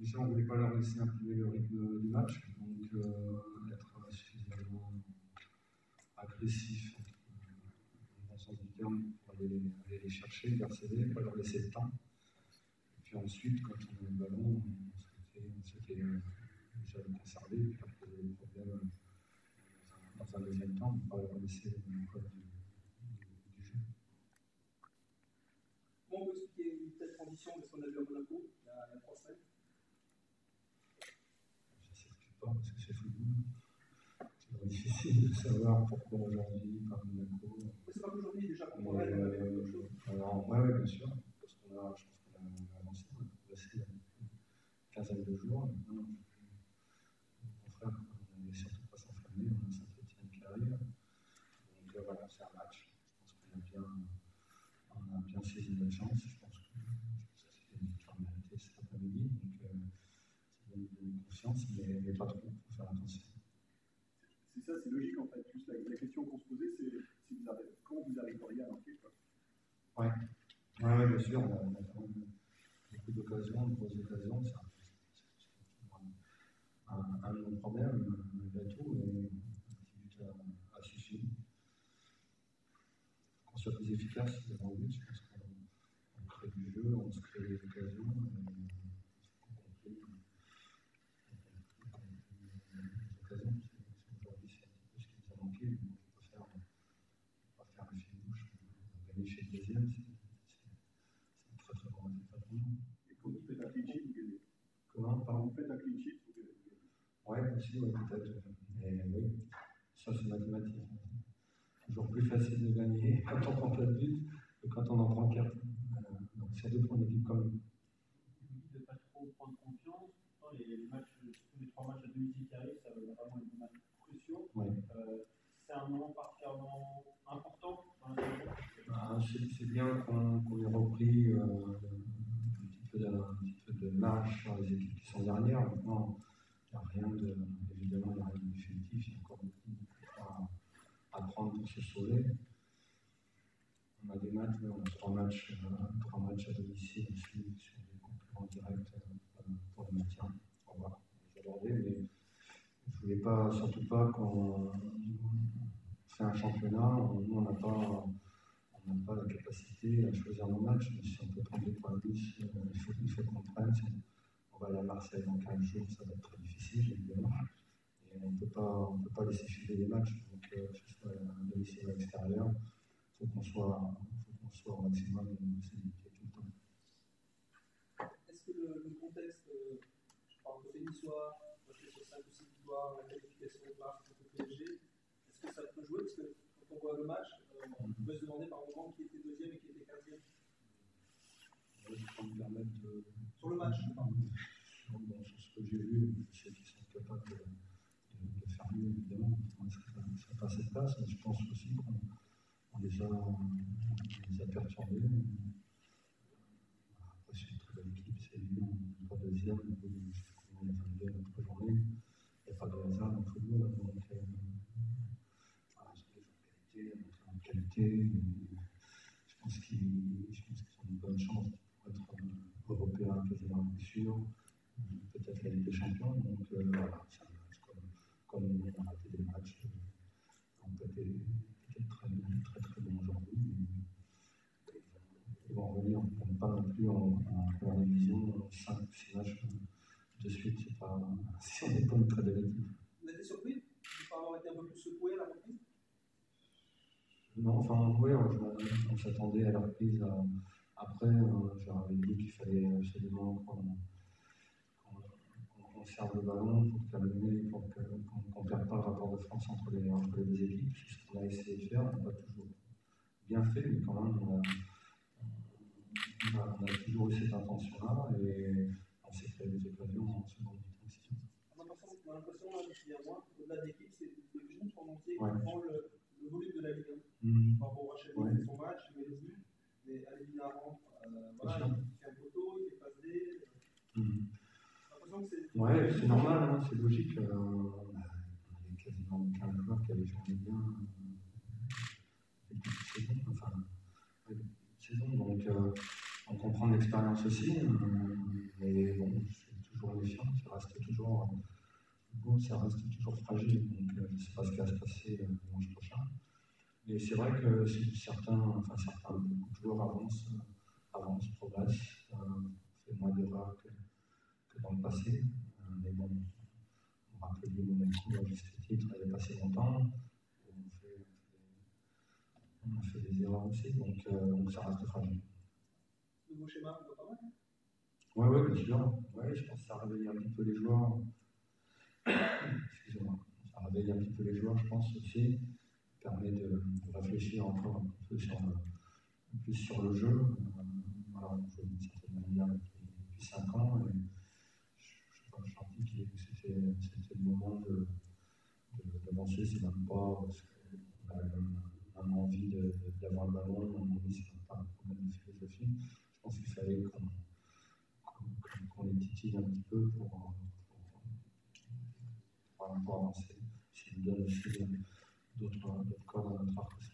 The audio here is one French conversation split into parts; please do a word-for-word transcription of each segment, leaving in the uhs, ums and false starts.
Mais ça, on ne voulait pas leur laisser imprimer le rythme du match, donc euh, être suffisamment agressif, dans le sens du terme, pour aller, aller les chercher, les harceler, pas leur laisser le temps. Et puis ensuite, quand on a le ballon, on s'était euh, déjà le conserver, puis leur poser des problèmes dans un, dans un deuxième temps, ne pas leur laisser le code du, du, du jeu. Comment on peut expliquer une telle transition de ce qu'on a vu à Monaco il y a, il y a trois semaines? Ça ne s'explique pas parce que c'est football. C'est difficile de savoir pourquoi aujourd'hui, par Monaco. Mais c'est pas qu'aujourd'hui, déjà, qu'on pourrait euh, quelque chose. Alors, ouais, ouais, bien sûr. Parce qu'on a, je pense qu'on a avancé, on a progressé il y a une quinzaine de jours. Maintenant, mon frère, on n'est surtout pas s'enflammer, on a Saint-Etienne qui arrive. Donc euh, voilà, c'est un match. Je pense qu'on a bien, on a bien saisi notre chance. Je pense que ça c'était une victoire méritée cet après-midi. Donc euh, ça donne une confiance, mais, mais pas trop, il faut faire attention. C'est ça, c'est logique en fait. Juste la, la question qu'on se posait, c'est si vous avez, quand vous arriveriez à marquer. Oui, ouais, ouais, bien sûr, on a, on a quand même beaucoup d'occasions, de grosses occasions. C'est un, un, un de nos problèmes, malgré tout, et un petit but à, à suffire. Qu'on soit plus efficace devant le but, je pense qu'on crée du jeu, on se crée des occasions, et on conclut les occasions. Aujourd'hui, c'est un petit peu ce qui nous a manqué. On ne peut pas faire, pas faire le fil bouche, gagner chez le deuxième, c'est un très très bon résultat pour nous. Et quand vous faites un clean sheet, vous gagnez. Comment? Pardon? Vous faites un clean sheet, vous gagnez. Oui, aussi, ouais, peut-être. Mais oui, ça c'est mathématique. Toujours plus facile de gagner quand on prend pas de but que quand on en prend quatre. Euh, donc surtout pour une équipe comme nous. Vous dites de ne pas trop prendre confiance. Les, les, matchs, les trois matchs à domicile qui arrivent, ça va vraiment être des matchs cruciaux. Oui. Euh, c'est un moment particulièrement important dans la saison. Ah, c'est bien qu'on qu ait repris euh, un, petit peu de, un petit peu de marge sur les équipes qui sont dernières. Maintenant, il n'y a rien de, évidemment, il n'y a rien de définitif. Il y a encore beaucoup à, à prendre pour se sauver. On a des matchs, on a trois matchs, euh, trois matchs à domicile aussi sur des concurrents directs euh, pour le maintien. On va les aborder, mais il ne voulait pas, surtout pas qu'on fait un championnat. Nous, on n'a pas, on n'a pas la capacité à choisir nos matchs. Mais si on peut prendre des points de plus, euh, il faut, il faut qu'on prenne. Si on, on va aller à Marseille dans quinze jours, ça va être très difficile, évidemment. Et on ne peut pas laisser filer les matchs, donc euh, que ce soit à domicile ou à l'extérieur. Il faut qu'on soit, faut qu'on soit au maximum de sécurité tout le temps. Est-ce que le, le contexte, euh, je parle de niçois, moi je suis sur cinq ou six victoires, la qualification au match contre le P S G, est-ce que ça peut jouer? Parce que quand on voit le match, euh, on peut se demander par moment qui était deuxième et qui était quinzième. Je peux me permettre de. Sur le match, je parle. Bon, sur ce que j'ai vu, je sais qu'ils sont capables de, de, de faire mieux, évidemment. Moi, je ne serais pas à cette place, mais je pense aussi qu'on on les, a, on les a perturbés. Après, c'est une très belle équipe, c'est évident. On n'est pas deuxième, je sais comment on est vingt-deux notre journée. Il n'y a pas de hasard dans le football. Donc, euh, voilà, c'est des joueurs de qualité, on est de qualité. Je pense qu'ils ont une bonne chance pour être euh, européens quasiment sûr. Peut-être la Ligue des Champions. Donc euh, voilà, c'est un match comme, comme on a raté des matchs. Euh, on peut être peut-être très, très très bon aujourd'hui. Ils vont revenir. On ne pas non plus en, en première division, cinq ou six matchs de suite. C'est pas, si on n'est pas une très belle équipe. Vous avez été surpris de ne pas avoir été un peu plus secoué à la reprise? Non, enfin, oui, on, on s'attendait à la reprise. À, après, euh, je leur avais dit qu'il fallait absolument qu'on qu conserve le ballon pour calmer, pour qu'on ne perde pas le rapport de force entre les, entre les deux équipes. C'est ce qu'on a essayé de faire. On n'a pas toujours bien fait, mais quand même, on a, on a, on a toujours eu cette intention-là et on s'est créé des occasions en seconde mi-temps. On a l'impression, depuis un mois, au-delà de l'équipe, c'est le groupe en entier qui ouais. prend le, le volume de la Ligue un. Mmh. Par rapport à Rachel, ouais. il fait son match, il met le but, mais à l'évidemment, euh, voilà, il fait un poteau, il fait passe D. Mmh. C'est ouais, c'est normal, hein, c'est logique. Euh, on avait quasiment quinze joueurs qui avaient joué bien euh, depuis cette saison. Enfin, ouais, saison, donc euh, on comprend l'expérience aussi, euh, mais bon, c'est toujours toujours méfiant, ça reste toujours, bon, ça reste toujours fragile. Donc, euh, je ne sais pas ce qui va se passer euh, dimanche prochain. Mais c'est vrai que si certains, enfin certains, beaucoup de joueurs avancent, euh, avancent, progressent, euh, fait moins d'erreurs que, que dans le passé. Euh, mais bon, on rappelle le Monaco à juste titre, il n'y a pas si longtemps. On fait, on a fait des erreurs aussi, donc, euh, donc ça reste fragile. Nouveau schéma, vous pas mal. Oui, oui, bien sûr. Ouais, je pense que ça réveille un petit peu les joueurs. Excusez-moi. Ça réveille un petit peu les joueurs, je pense aussi. Ça permet de, de réfléchir encore un peu sur le, plus sur le jeu. Euh, voilà, on joue d'une certaine manière depuis, depuis cinq ans. Et je n'ai pas senti que c'était le moment de, de, d'avancer. C'est même pas parce qu'on a même envie d'avoir le ballon. À mon avis, c'est pas un problème de philosophie. Je pense qu'il fallait qu'on qu'on les titille un petit peu pour, pour, pour, pour avancer. Ça nous donne aussi d'autres cordes à notre arc aussi.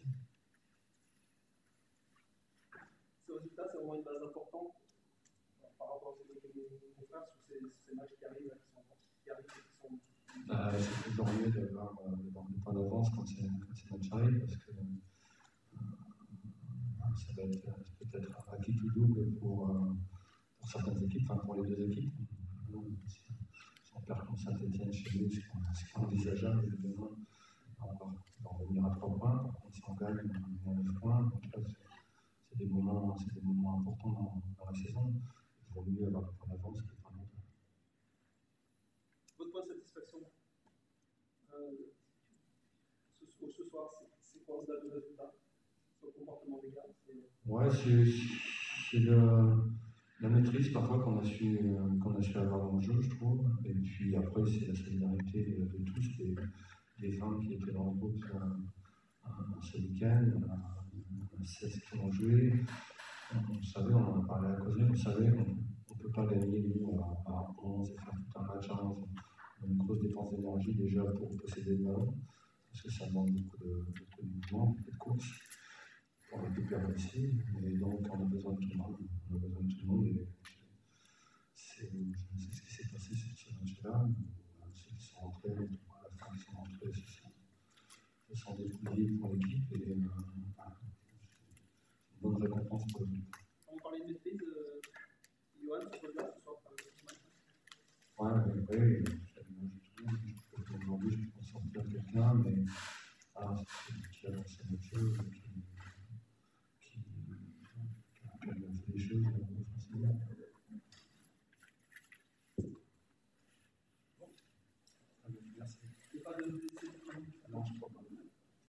Ce résultat, c'est vraiment une base importante par rapport à ce que nous confrères sur ces, ces matchs qui arrivent, qui sont, qui arrivent et qui sont. Bah, c'est toujours mieux d'avoir des points d'avance quand ces matchs arrivent parce que euh, ça va être peut-être acquis tout double pour, euh, pour certaines équipes, enfin pour les deux équipes. Si on perd contre Saint-Etienne chez nous, c'est envisageable, évidemment, on va, on va revenir à trois points. Par contre, si on gagne, on est à neuf points. Donc là, c'est des moments, c'est des moments importants dans, dans la saison. Il vaut mieux avoir des points d'avance que pas longtemps. Votre point de satisfaction euh, ce, ce soir, c'est quoi au-delà du résultat sur le comportement des gars? Ouais, c'est le. La maîtrise parfois qu'on a, su, euh, qu'on a su avoir dans le jeu, je trouve. Et puis après, c'est la solidarité de, de tous, des, des vingt qui étaient dans le groupe euh, ce week-end. On a seize qui ont joué. On, on savait, on en a parlé à cause on savait qu'on ne peut pas gagner nous à, à onze et faire tout un match à onze. On a une grosse dépense d'énergie déjà pour posséder le ballon, parce que ça demande beaucoup de, beaucoup de mouvements, beaucoup de courses. On récupère aussi, et donc on a besoin de tout le monde. On a besoin de tout le monde. Et c'est, je ne sais ce qui s'est passé sur ce match-là. Ceux qui sont rentrés, à la fin qui sont rentrés, se sont, se sont dépouillés pour l'équipe. Et euh, voilà, c'est une bonne récompense pour l'équipe. On parlait de maîtrise, euh, Johan, tu peux là ce soir par exemple. Ouais, oui, oui. Je trouve qu'aujourd'hui, je peux sortir quelqu'un, mais ah, c'est qui a lancé notre jeu. Les choses offensivement. Merci. Non, je crois pas.